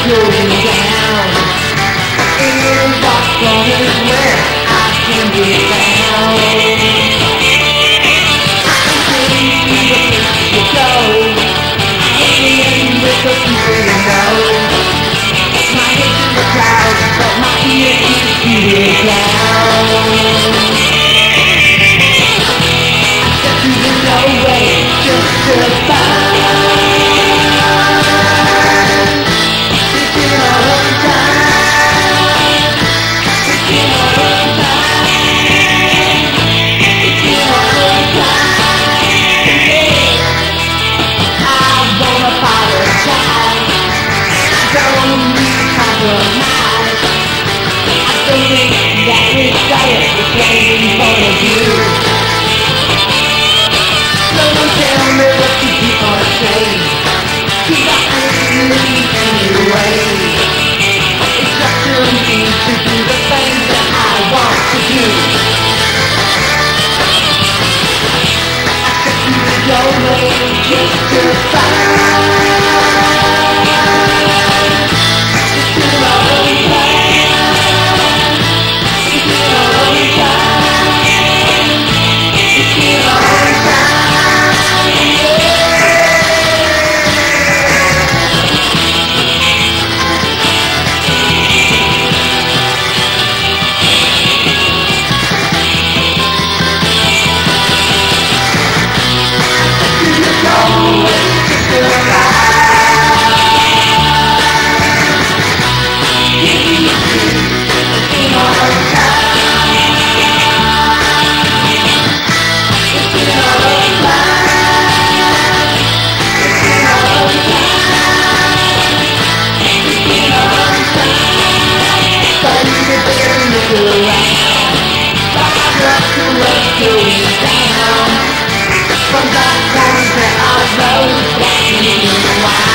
going down. In dark corners where I can be found. I can see the place you go, with the people you know. My head's in the clouds, but my ear keeps beating down. I step through the doorway just to find it's in our own time. It's in our own time. It's in our own time. Yeah. I won't apologize. I don't need compromise. I don't think that desire is waiting for you. No one tell me what to do or say, 'cause I ain't leaving anyway. It's up to me to do the things that I want to do. I step through the doorway just to find it's in our own time. It's in our own time. It's in our own time. Yeah. To the doorway just to find it's in our own time. It's in our own time. It's in our own time. It's in our own time. Don't even dare look around. Find out to what's going down. From that point that I know that you know why.